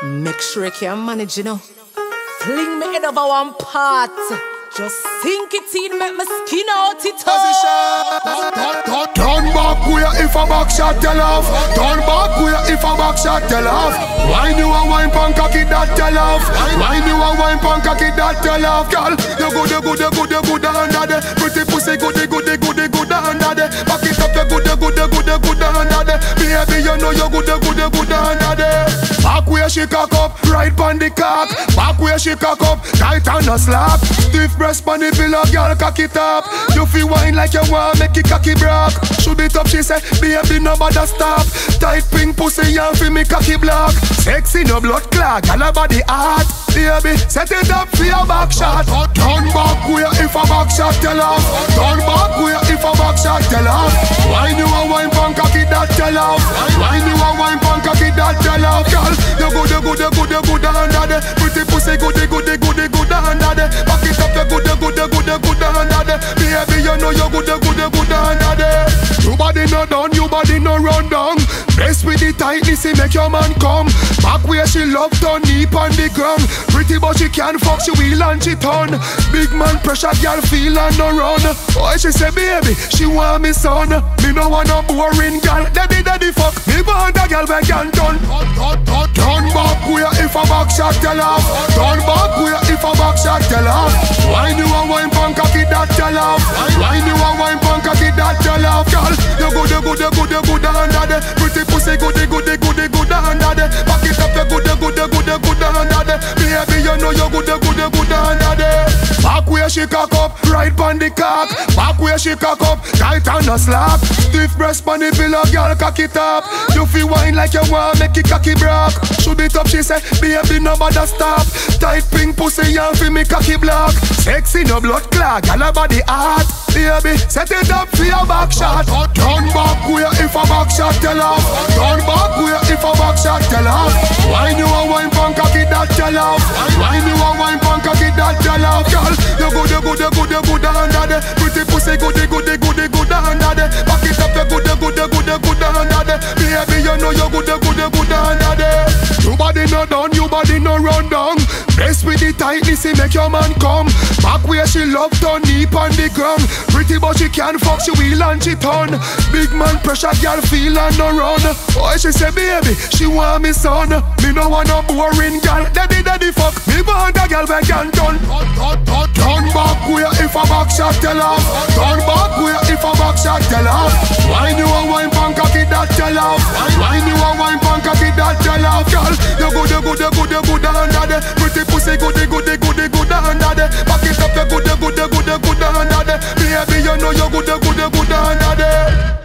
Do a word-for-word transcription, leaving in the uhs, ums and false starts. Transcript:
Make sure you can manage, you know. Fling me head over one part. Just sink it in, make my skin out it up. Turn back where if a back shot tell off. Turn back where if a back shot tell off. Wine you a wine pan cocky that tell off. Wine you a wine pan cocky that tell off. Girl, you good, you good, you good, you good under the pretty pussy, good, good, good, good under the. Back it up, you good, you good, you good, you good under the. Baby, you know you good, you good, you good under the. Back where she cock up, right pan the cock. Back where she cock up, tight and a slap. Stiff breast pan the pillow, girl, cock it up. You feel wine like you want make it cocky broke. Shoot it up, she say, baby, no bother stop. Tight pink pussy, and feel me cocky block. Sexy, no blood clot, girl, her body hot. Baby, set it up for your back shot. Turn back where if a back shot tell off. Turn back where if a back shot tell off. Wine you a wine pan cocky that tell off. Wine you a wine pan cocky that tell off. Girl, you good, you good, you good, you good under the pretty pussy, good, good, good, good, good under the. Back it up, you good, you good, you good, you good under the. Baby, you know you good, you good, you good under the. You body no done, you body no run down. Best with the tightness, he make your man come. Back where she love done, knee on the ground. Pretty but she can't fuck, she wheel and she turn. Big man pressure, girl feel and no run. Oh, she say baby, she want me son. Me no want no boring girl, daddy daddy fuck. Me want a girl where can turn. Turn back where if a back shot tell off. Turn back where if a back shot tell off. Wine you a wine pan cocky that tell off. Wine you a wine pan cocky that tell off. Girl, you good, you good, you good, you good under the pretty pussy, good, good, good, good under the. Back it up, you good, you good, you good, you good under the. Baby, you know you good, you good, you good under the. Back where she cock up, right pan the cock. Back where she cock up, tight and a slap. Stiff breast pan the pillow, girl, cock it up. You feel wine like you want make it cocky broke. Shoot it up, she say, baby, no bother stop. Tight pink pussy, and feel me cocky block. Sexy, no blood clot, girl, her body hot. Baby, set it up for your back shot. Turn back where if a back shot tell off. Turn back where if a back shot tell off. Wine you a wine pan cocky that tell off. Wine you a wine pan cocky that tell off. Girl, you good, you good, you good, you good under the pretty pussy, good, good, good, good under the. Back it up, you good, you good, you good, you good under the. Baby, you know you good, you good, you good under the. You body no done, you body no run down. Best with the tightness, he make your man come. Back where she love done, knee on the ground. Pretty but she can't fuck, she wheel and she turn. Big man pressure, girl feel and no run. Oh, she say baby, she want me son. Me no want no boring girl, daddy daddy fuck. Me want a girl where can turn. Turn back where if a back shot tell off. Turn back where if a back shot tell off. Wine you a wine pan cocky that tell off. Wine you a wine pan cocky that tell off. Girl, you good, you good, you good, you good under the pretty pussy, good, good, good, good under the. Back it up, you good, you good, you good, you good under the. Baby, you know you good, you good, you good under the.